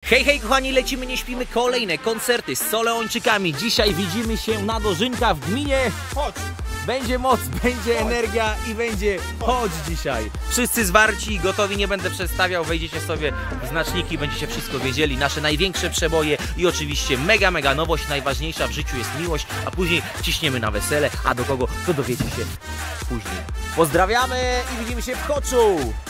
Hej, hej kochani, lecimy, nie śpimy, kolejne koncerty z Soleończykami. Dzisiaj widzimy się na Dożynka w gminie. Chodź! Będzie moc, będzie energia i będzie chodź dzisiaj. Wszyscy zwarci, gotowi, nie będę przedstawiał, wejdziecie sobie w znaczniki, będziecie wszystko wiedzieli. Nasze największe przeboje i oczywiście mega nowość, najważniejsza w życiu jest miłość, a później ciśniemy na wesele, a do kogo, to dowiecie się później. Pozdrawiamy i widzimy się w Choczu!